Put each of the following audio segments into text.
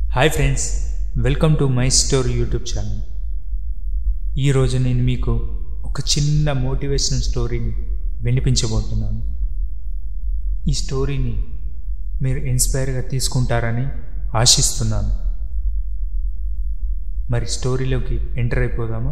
Hi friends, welcome to my story YouTube channel. ఈరోజు నేను మీకు ఒక చిన్న మోటివేషనల్ స్టోరీని వినిపించబోతున్నాను. ఈ స్టోరీని మీరు ఇన్స్పైర్గా తీసుకుంటారని ఆశిస్తున్నాను. మరి స్టోరీలోకి ఎంటర్ అయిపోదామా?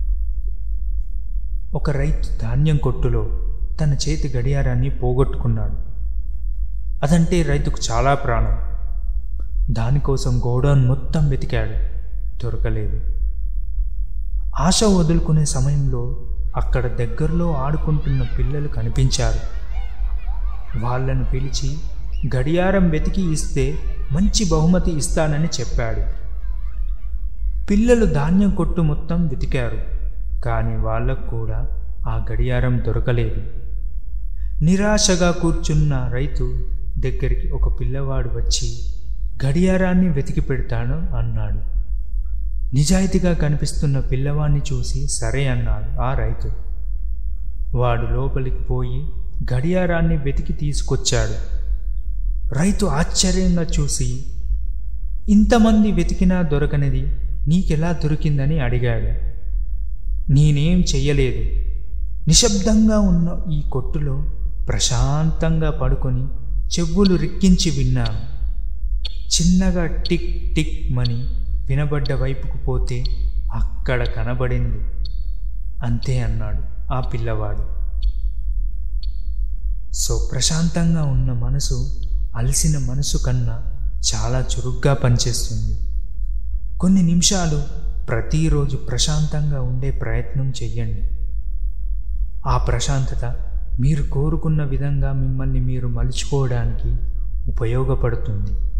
ఒక రైతు ధాన్యం కొట్టులో తన చేతి గడియారాన్ని పోగొట్టుకున్నాడు. అదంటే రైతుకు చాలా ప్రాణం. దానికోసం గోడౌన్ మొత్తం వెతికాడు, దొరకలేదు. ఆశ వదులుకునే సమయంలో అక్కడ దగ్గరలో ఆడుకుంటున్న పిల్లలు కనిపించారు. వాళ్ళను పిలిచి గడియారం వెతికి ఇస్తే మంచి బహుమతి ఇస్తానని చెప్పాడు. పిల్లలు ధాన్యం కొట్టు మొత్తం వెతికారు, కానీ వాళ్ళకు కూడా ఆ గడియారం దొరకలేదు. నిరాశగా కూర్చున్న రైతు దగ్గరికి ఒక పిల్లవాడు వచ్చి గడియారాన్ని వెతికి పెడతాను అన్నాడు. నిజాయితీగా కనిపిస్తున్న పిల్లవాడిని చూసి సరే అన్నాడు ఆ రైతు. వాడు లోపలికి పోయి గడియారాన్ని వెతికి తీసుకొచ్చాడు. రైతు ఆశ్చర్యంగా చూసి, ఇంతమంది వెతికినా దొరకనిది నీకెలా దొరికిందని అడిగాడు. నేనేం చెయ్యలేదు. నిశ్శబ్దంగా ఉన్న ఈ కొట్టులో ప్రశాంతంగా పడుకొని చెవులు రిక్కించి విన్నాను. చిన్నగా టిక్ టిక్ మని వినబడ్డ వైపుకు పోతే అక్కడ కనబడింది, అంతే అన్నాడు ఆ పిల్లవాడు. ప్రశాంతంగా ఉన్న మనసు అలసిన మనసు కన్నా చాలా చురుగ్గా పనిచేస్తుంది. కొన్ని నిమిషాలు ప్రతిరోజు ప్రశాంతంగా ఉండే ప్రయత్నం చెయ్యండి. ఆ ప్రశాంతత మీరు కోరుకున్న విధంగా మిమ్మల్ని మీరు మలుచుకోవడానికి ఉపయోగపడుతుంది.